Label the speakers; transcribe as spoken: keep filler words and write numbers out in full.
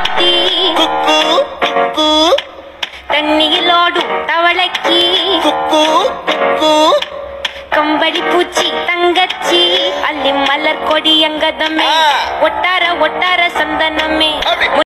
Speaker 1: குட்டி தண்ணியிலோடும் தவளைக்கு கம்பளி பூச்சி தங்கச்சி அள்ளி மலர் கொடி அங்கதமே ஒட்டார ஒட்டார சந்தனமே